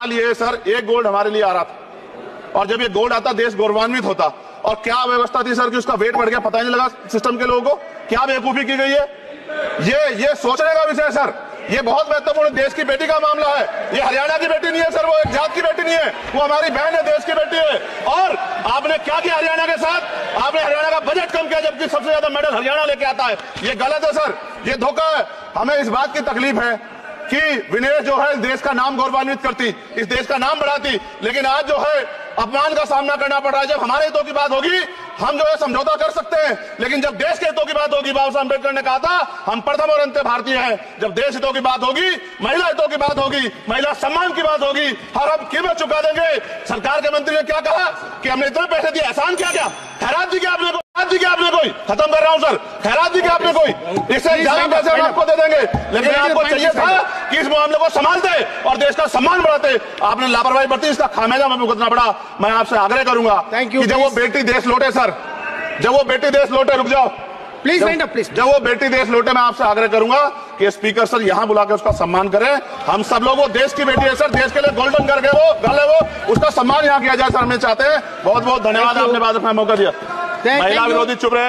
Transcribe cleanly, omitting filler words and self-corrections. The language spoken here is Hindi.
लिए सर एक गोल्ड हमारे लिए आ रहा था और जब ये गोल्ड आता देश गौरवान्वित होता। और क्या व्यवस्था थी सर कि उसका वेट बढ़ गया, पता ही नहीं लगा सिस्टम के लोगों को। क्या बेवकूफी की गई है, ये सोचने का विषय है सर। ये बहुत महत्वपूर्ण देश की बेटी का मामला है। ये हरियाणा की बेटी नहीं है सर, वो एक जात की बेटी नहीं है, वो हमारी बहन है, देश की बेटी है। और आपने क्या किया हरियाणा के साथ? आपने हरियाणा का बजट कम किया जबकि सबसे ज्यादा मेडल हरियाणा लेके आता है। ये गलत है सर, ये धोखा है। हमें इस बात की तकलीफ है कि विनेश जो है देश का नाम गौरवान्वित करती, इस देश का नाम बढ़ाती, लेकिन आज जो है अपमान का सामना करना पड़ रहा है। जब हमारे हितों की बात होगी हम जो है समझौता कर सकते हैं, लेकिन जब देश के हितों की बात होगी, बाबा साहब अम्बेडकर ने कहा था हम प्रथम और अंत्य भारतीय हैं। जब देश हितों की बात होगी, महिला हितों की बात होगी, महिला सम्मान की बात होगी, और हम कीमत चुका देंगे। सरकार के मंत्री ने क्या कहा कि हमने इतने पैसे दिए, एहसान क्या क्या खैरात दी क्या आपने को? आपने कोई खत्म कर रहा हूं सर, खैरात दी क्या आपने कोई? इससे ज्यादा पैसे हम आपको दे देंगे, लेकिन आपको चाहिए था कि इस मामले को संभालते और देश का सम्मान बढ़ाते। आपने लापरवाही बरती, इसका खामियाजा हमें भुगतना पड़ा। मैं आपसे आग्रह करूंगा कि जब वो बेटी देश लौटे सर, जब वो बेटी देश लौटे, रुक जाओ प्लीज, जब वो बेटी देश लौटे, मैं आपसे आग्रह करूंगा कि स्पीकर सर यहां बुला के उसका सम्मान करें। हम सब लोग, वो देश की बेटी है सर, देश के लिए गोल्डन करके वो गल है, वो उसका सम्मान यहां किया जाए सर, हम चाहते हैं। बहुत बहुत धन्यवाद, आपने बात रखने का मौका दिया। महिला विरोधी चुप रहे।